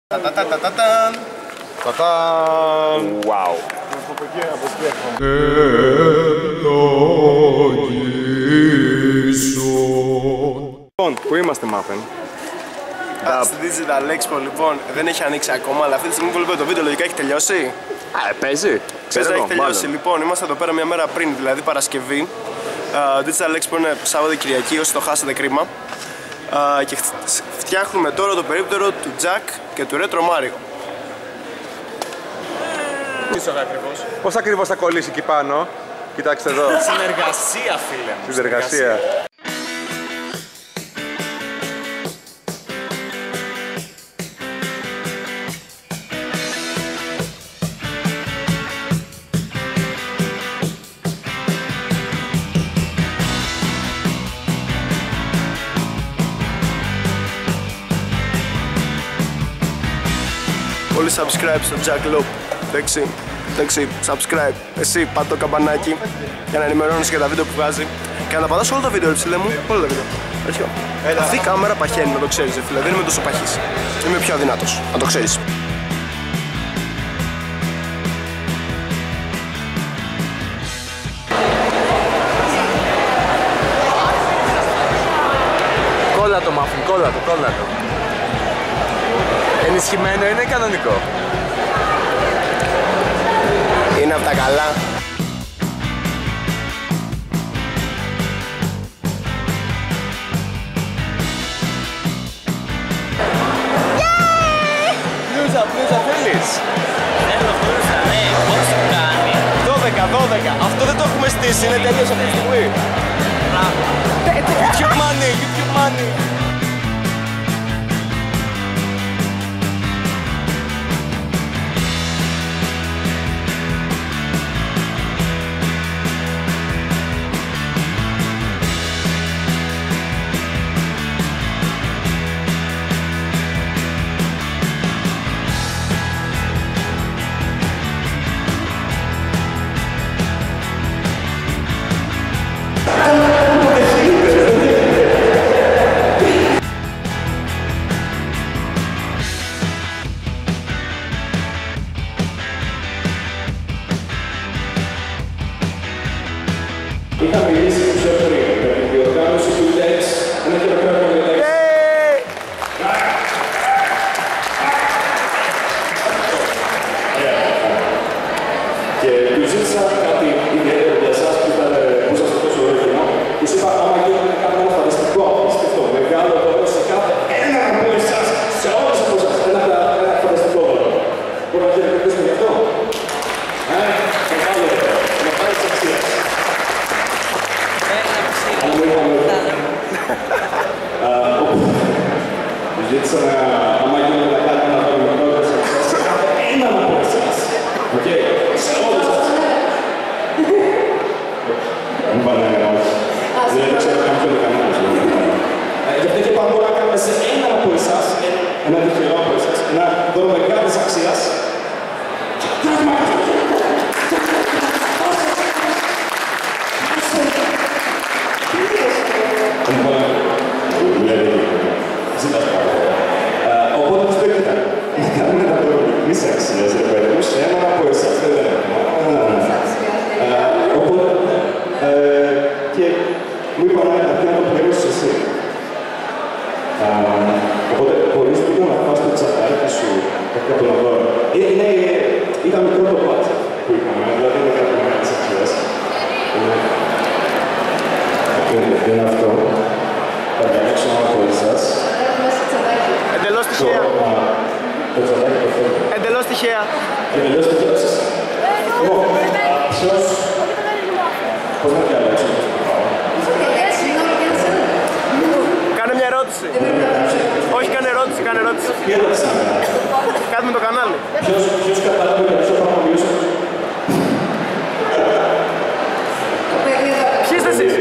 Τατατατατατάν. Wow. Λοιπόν, πού είμαστε Muffin? Στη Digital Expo λοιπόν δεν έχει ανοίξει ακόμα, αλλά αυτή τη στιγμή που βλέπετε το βίντεο λογικά έχει τελειώσει. Παίζει. Ξέρετε, έχει τελειώσει. Λοιπόν, είμαστε εδώ πέρα μια μέρα πριν, δηλαδή Παρασκευή. Digital Expo είναι Σάββατο Κυριακή, όσοι το χάσετε κρίμα. Και φτιάχνουμε τώρα το περίπτερο του Jack και του Retro Mario. Πώς ακριβώς θα κολλήσει εκεί πάνω? Κοιτάξτε εδώ. Συνεργασία, φίλε μου. Συνεργασία. Πολύ subscribe στο Jack Loop. Εντάξει, subscribe. Εσύ πάτα το καμπανάκι για να ενημερώνεις για τα βίντεο που βγάζει. Και να τα πατάς όλα τα βίντεο, ψηλέ μου. Όλα τα βίντεο. Αρχαίο. Αυτή η κάμερα παχαίνει, να το ξέρεις, φίλε. Δεν είμαι τόσο παχής. Είμαι πιο αδυνάτος, να το ξέρεις. Κόλλα το Muffin, κόλλα το. Ενισχυμένο είναι κανονικό. Είναι από τα καλά. Πλούζα, θέλεις? Θέλω πλούζα, ναι, πόσο κάνει? 12. Αυτό δεν το έχουμε στήσει, είναι τελείως αυτή τη στιγμή. YouTube money. Είχα μιλήσει πιο πριν για την διοργάνωση του TEDx, ένα χειροκρότημα για το TEDx. Και του ζήτησα κάτι ιδιαίτερο για εσάς που είσαστε τόσο ωραίο. Τους είπα, άμα γίνονται κάτι ένα φανταστικό, απίστευτο, μεγάλο δώρο σε κάθε έναν από εσάς, σε όλους από εσάς, ένα φανταστικό δώρο. Μπορούμε να χειροκροτήσουμε γι' αυτό? Μεγάλο δώρο, να πάρει της αξίας. Ζήτησα να αμάγγελα να κάνουμε ένα δωρεινό σε κάθε έναν από εσάς. Οκ, σε όλους σας. Μου πάνε όχι. Δεν ξέρω καν ποιο είναι κανένας. Γι' αυτό και πάμε να κάνουμε σε έναν από εσάς, ένα τυχερό από εσάς, ένα δώρο μεγάλης αξίας. Οπότε τους πέκειτα. Να κάνουμε ένα δώρο μικρής αξίας, ρε παιδί μου, σε έναν από εσάς. Οπότε, και μου είπα να να το πληρώσεις εσύ. Οπότε, χωρίς τίποτα να πας στο τσατάκι σου κάποιο δώρο. Ήταν μικρό το μπάτζετ που είχαμε, δηλαδή είναι κάτι μεγάλης αξίας. Είναι αυτό. Θα διαλέξω ένα από εσάς. Εντελώς τυχαία. Το τσατάκι το θέλω. Εντελώς τυχαία. Εντελώς τυχαία. Λοιπόν, ποιος... Πώς να διαλέξω? Κάνε μια ερώτηση. Όχι, κάνε ερώτηση. Τι ερώτηση να κάνω? Κάτι με το κανάλι. Ποιος καταλάβει περισσότερο από μιλήσω? Ποιοι είστε εσείς?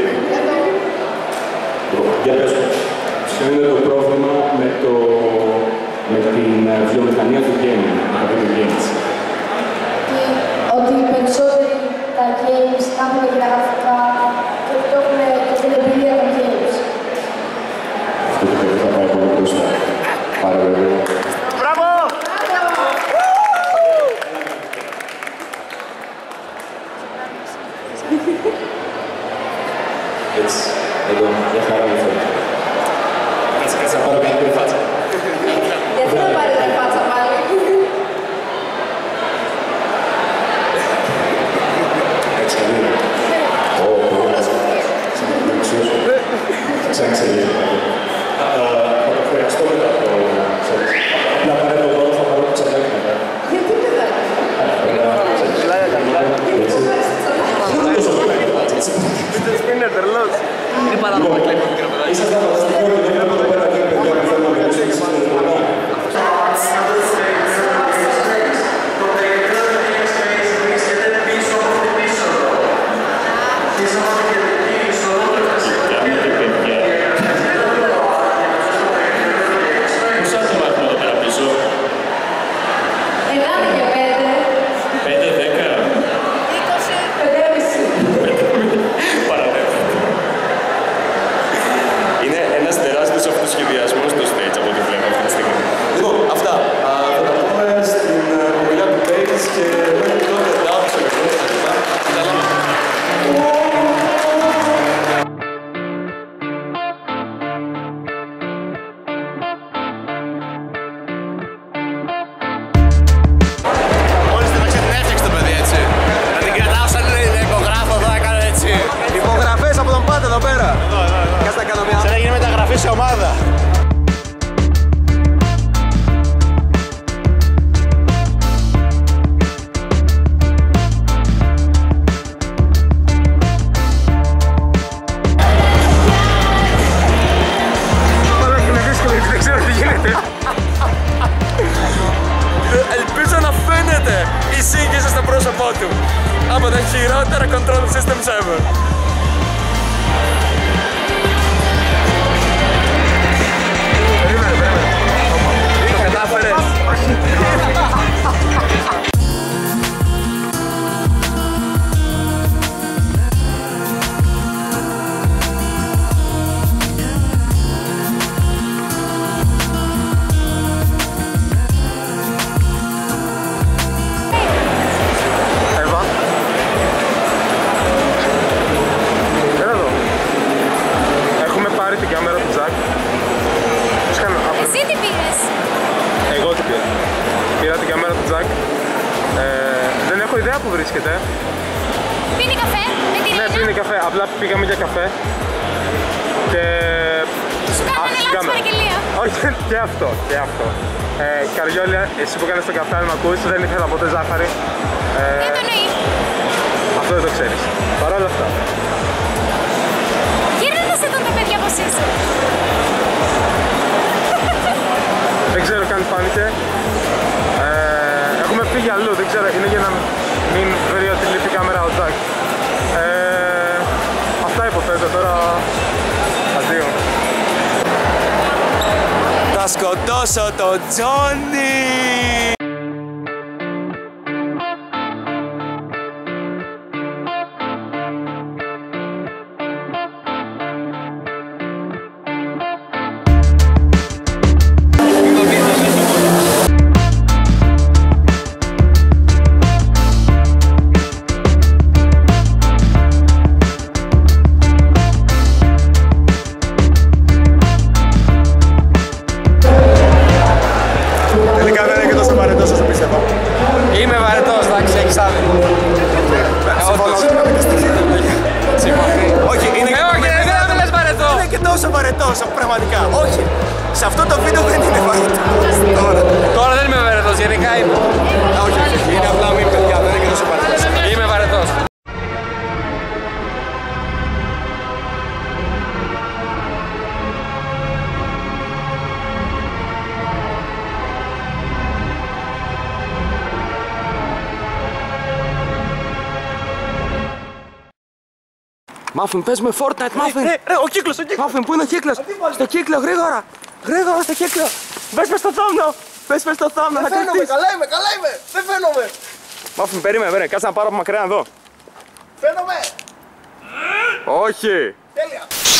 Για πες μου, ποιο είναι το πρόβλημα με την βιομηχανία του gaming, δηλαδή του games? Ότι οι περισσότεροι τα games κάνουν και τα γραφικά και αυτό έχουν και την εμπειρία των games. Αυτό το παιδί θα πάει πολύ μπροστά. Πάρα βέβαια. Μπράβο! Εγγραφή σε ομάδα. Δεν ξέρω τι γίνεται. Ελπίζω να φαίνεται η σύγχυση στο πρόσωπό του από τα χειρότερα control systems ever. Περίμενε. Το κατάφερες. Εσύ τι πήρες? Εγώ τι πήρα. Πήρα την κάμερα του Τζακ. Δεν έχω ιδέα που βρίσκεται. Πίνει καφέ με τη Ναι, Ρίνα? πίνει καφέ. Απλά πήγαμε για καφέ. Και... Σου κάνανε λάθος παραγγελία? Όχι, και αυτό. Καριόλια, εσύ που κάνεις τον καφέ, αν με ακούσεις, δεν ήθελα ποτέ ζάχαρη. Δεν το εννοεί. Αυτό δεν το ξέρεις. Παρ' όλα αυτά. Γύρνα να σε δουν τα παιδιά πως είσαι. Δεν ξέρω καν φάνηκε. Έχουμε φύγει αλλού, δεν ξέρω, είναι για να μην βρει ότι λείπει η κάμερα ο Τζακ. Αυτά υποθέτω τώρα. Αντίο. Θα σκοτώσω τον Τζόνι! Είμαι βαρετός, εντάξει, έχεις άδικο. Όχι, είναι δεν λες βαρετό. Είναι και τόσο βαρετός, πραγματικά. Όχι, σε αυτό το βίντεο δεν είναι βαρετός. Τώρα δεν είμαι βαρετός, γενικά είμαι. Όχι, είναι απλά μη παιδιά, δεν είναι και τόσο βαρετός. Είμαι βαρετός. Μάφιν, πες με Fortnite, Μάφιν! Ο κύκλος, Μάφιν, πού είναι ο κύκλος! Στο κύκλο, γρήγορα! Γρήγορα στο κύκλο! Μπες μες στο θάμνο! Μπες μες στο θάμνο, θα κρυφτείς! Καλά είμαι! Δεν φαίνομαι! Μάφιν, περίμενε, κάτσε να πάρω από μακριά να δω! Φαίνομαι! Όχι! Τέλεια!